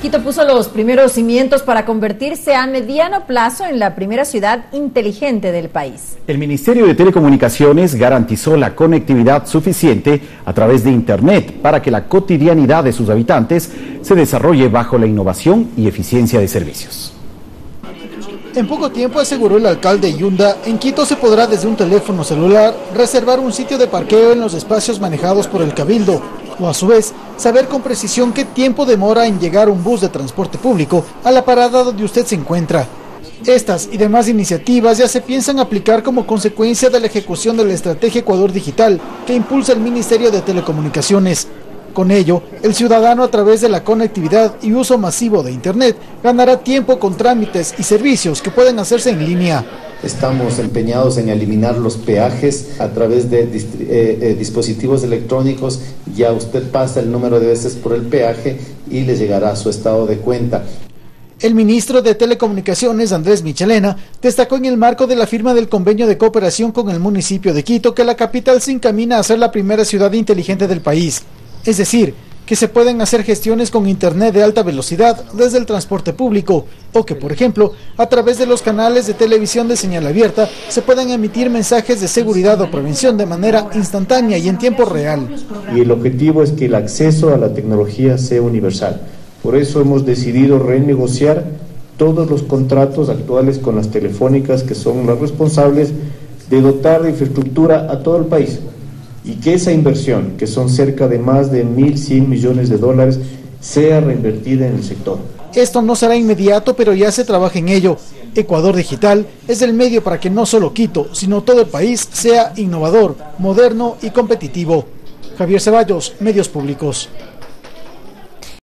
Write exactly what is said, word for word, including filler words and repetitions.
Quito puso los primeros cimientos para convertirse a mediano plazo en la primera ciudad inteligente del país. El Ministerio de Telecomunicaciones garantizó la conectividad suficiente a través de Internet para que la cotidianidad de sus habitantes se desarrolle bajo la innovación y eficiencia de servicios. En poco tiempo, aseguró el alcalde Yunda, en Quito se podrá desde un teléfono celular reservar un sitio de parqueo en los espacios manejados por el Cabildo, o a su vez, saber con precisión qué tiempo demora en llegar un bus de transporte público a la parada donde usted se encuentra. Estas y demás iniciativas ya se piensan aplicar como consecuencia de la ejecución de la Estrategia Ecuador Digital que impulsa el Ministerio de Telecomunicaciones. Con ello, el ciudadano a través de la conectividad y uso masivo de Internet ganará tiempo con trámites y servicios que pueden hacerse en línea. Estamos empeñados en eliminar los peajes a través de eh, eh, dispositivos electrónicos. Ya usted pasa el número de veces por el peaje y le llegará a su estado de cuenta. El ministro de Telecomunicaciones, Andrés Michelena, destacó en el marco de la firma del convenio de cooperación con el municipio de Quito que la capital se encamina a ser la primera ciudad inteligente del país. Es decir, que se pueden hacer gestiones con Internet de alta velocidad desde el transporte público, o que, por ejemplo, a través de los canales de televisión de señal abierta, se pueden emitir mensajes de seguridad o prevención de manera instantánea y en tiempo real. Y el objetivo es que el acceso a la tecnología sea universal. Por eso hemos decidido renegociar todos los contratos actuales con las telefónicas, que son las responsables de dotar de infraestructura a todo el país. Y que esa inversión, que son cerca de más de mil cien millones de dólares, sea reinvertida en el sector. Esto no será inmediato, pero ya se trabaja en ello. Ecuador Digital es el medio para que no solo Quito, sino todo el país sea innovador, moderno y competitivo. Javier Ceballos, Medios Públicos.